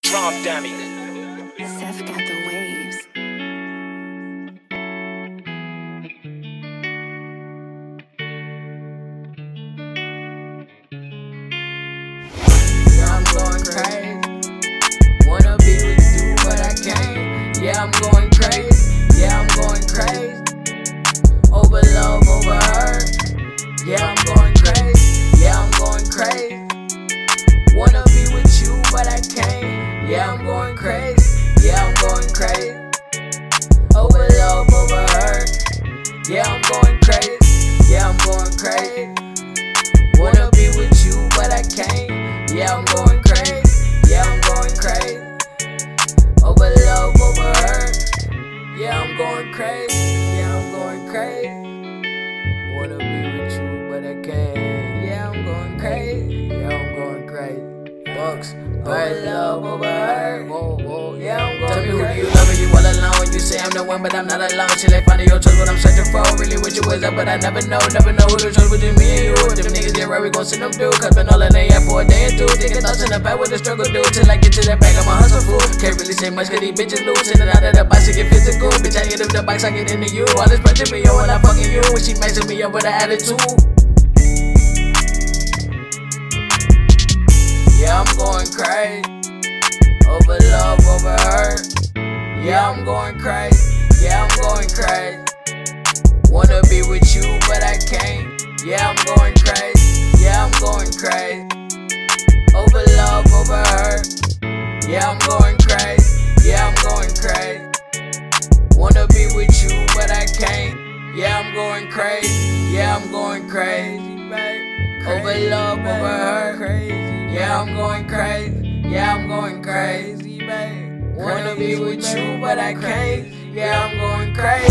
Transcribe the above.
drum dummy. Seth got the waves. Yeah, I'm going crazy. Wanna be with you, but I can't. Yeah, I'm going crazy. Yeah, I'm going crazy. Over love, over her. Yeah, I'm going crazy. Yeah, I'm going crazy. Wanna be with you, but I can't. Yeah, I'm going crazy. Yeah, I'm going crazy. Over love, over her. Yeah, I'm going crazy. Yeah, I'm going crazy. Wanna be with you, but I can't. Yeah, I'm going crazy. Yeah, I'm going crazy. Over love, over her. Yeah, I'm going crazy. Yeah, I'm going crazy. Wanna be with you, but I can't. Yeah, I'm going crazy. Yeah, I'm going crazy. Bucks, over love, over her. Whoa, whoa. Yeah, I'm going crazy. Tell me who do you love, and you all alone. You say I'm the one, but I'm not alone. She like finding your trust, what I'm searching for. Really what you was up, but I never know who to trust between me and you. If them niggas get right, we gon' send them through. Cause been all in the air for a day or two. Thinking thoughts in the back, what the struggle do. Till I get to that bag, I'm a hustle fool. Can't really say much cause these bitches loose. In and out of the box, she get physical. Bitch, I get up the box, I get into you. All this pressure me, yo, when I fucking you. When she messing me up with an attitude. Yeah, I'm going crazy. Over love, over her. Yeah, I'm going crazy. Yeah, I'm going crazy. Wanna be with you, but I can't. Yeah, I'm going crazy. Yeah, I'm going crazy. Over love, over her. Yeah, I'm going crazy. Yeah, I'm going crazy. Wanna be with you, but I can't. Yeah, I'm going crazy. Yeah, I'm going crazy, babe. Over love, over her. Crazy. Yeah, I'm going crazy. Yeah, I'm going crazy, babe. Wanna be with you, but I can't. Yeah, I'm going crazy.